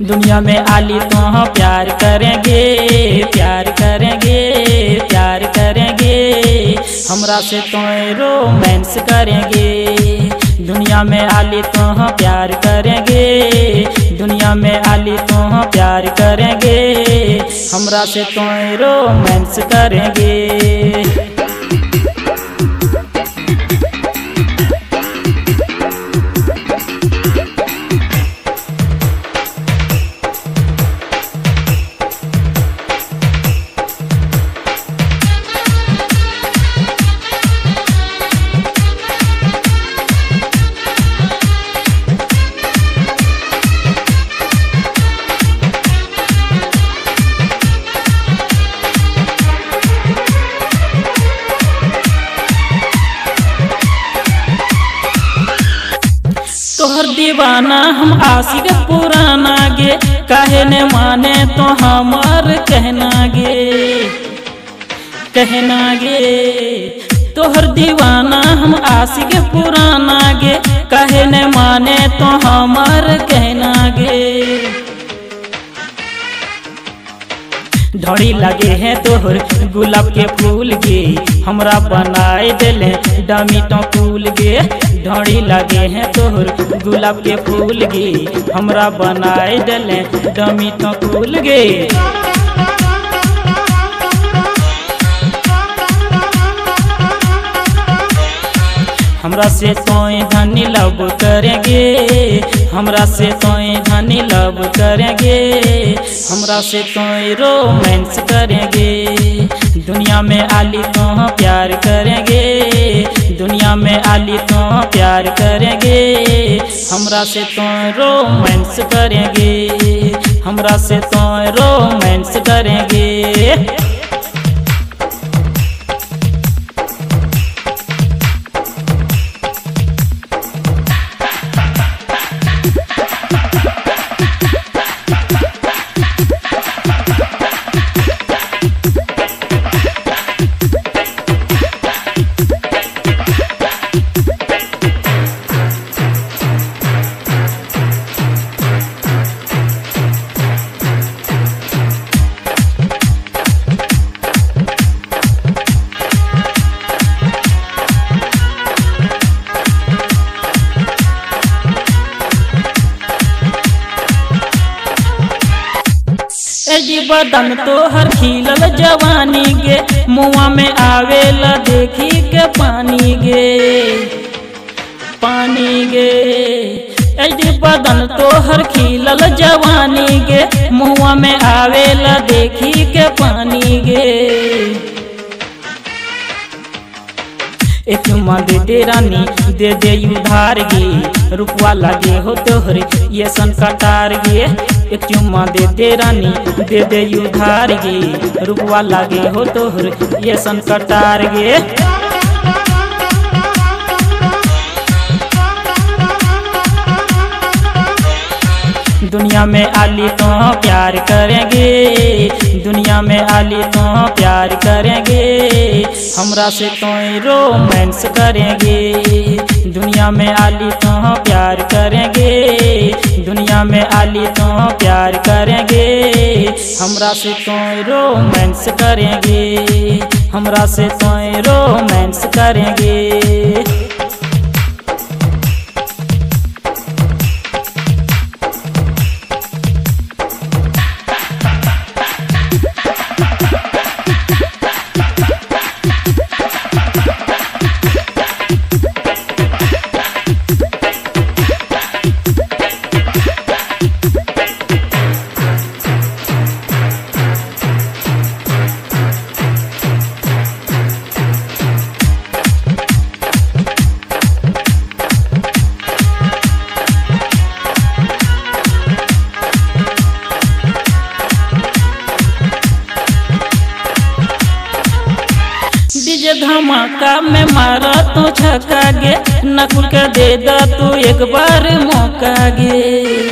दुनिया में आली तो हम प्यार करेंगे, प्यार करेंगे, प्यार करेंगे, हमरा से तो रोमांस करेंगे। दुनिया में आली तो हम प्यार करेंगे, दुनिया में आली तो हम प्यार करेंगे, हमरा से तो रोमांस करेंगे। तोहर दीवाना हम आशिक पुराना गे, काहे ने माने तो हमार कहना गे, कहना गे। तोहर दीवाना हम आशिक पुराना गे, काहे ने माने तो हमार कहना गे। ढोड़ी लगे हैं तोहर गुलाब के फूल गे, हमरा बनाए दिले डमी तो फूल गे। ढोड़ी लगे हैं तोहर गुलाब के फूल गे, हमरा बनाए दिले डमी तो फूल गे। हमरा से तोय धनी लव करेंगे, हमरा से तोय धनी लव करेंगे, हमरा से तोय रोमांस करेंगे। दुनिया में आली तो हम प्यार करेंगे, दुनिया में आली तो हम प्यार करेंगे, हमरा से तोय रोमांस करेंगे, हमरा से तोय रोमांस करेंगे। जी बदन तोहर खिलल जवानी गे, मुआ में आवेला देखी के पानी गे, पानी गे। जी बदन तोहर खिलल जवानी गे, मुआ में आवेला देखी के पानी गे। एक चुम्मा दे दे रानी दे दे उधार गे, रुपवा लगे हो तोहर ये सन कटार गे। एक चुम्मा दे दे रानी दे दे उधार गे, रुपवा लगे हो तोहर ये सन कटार गे। दुनिया में आली तो प्यार करेंगे, दुनिया में आली तो प्यार करेंगे, हमरा से तो रोमांस करेंगे। दुनिया में आली तो प्यार करेंगे, दुनिया में आली तो प्यार करेंगे, हमरा से तो रोमांस करेंगे, हमरा से तो रोमांस करेंगे। डीजे धमाका में मारा तो छक्का गे, नकुल के दे दा तू एक बार मौका गे,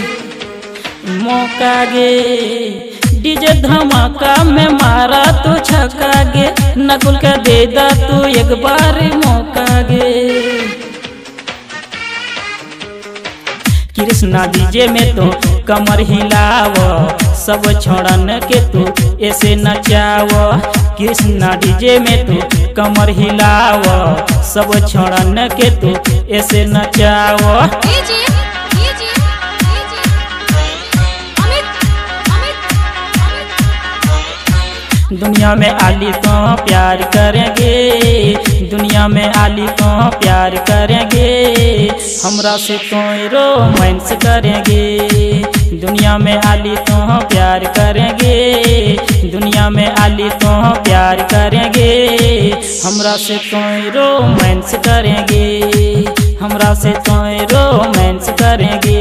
मौका गे। डीजे धमाका में मारा तो छक्का गे, नकुल के दे दा तू एक बार मौका गे। कृष्णा डीजे में तो कमर हिलाव, सब छोड़न के तू ऐसे नचाव। कृष्णा डीजे में तू कमर हिलाव, सब छोड़न के तू ऐसे नचाव। दुनिया में आली तो प्यार करेंगे, दुनिया में आली तो प्यार करेंगे, हमरा से तो रोमांस करेंगे। दुनिया में आली तो प्यार करेंगे, दुनिया में आली तो प्यार करेंगे, हमरा से तो रोमांस करेंगे, हमरा से तो रोमांस करेंगे।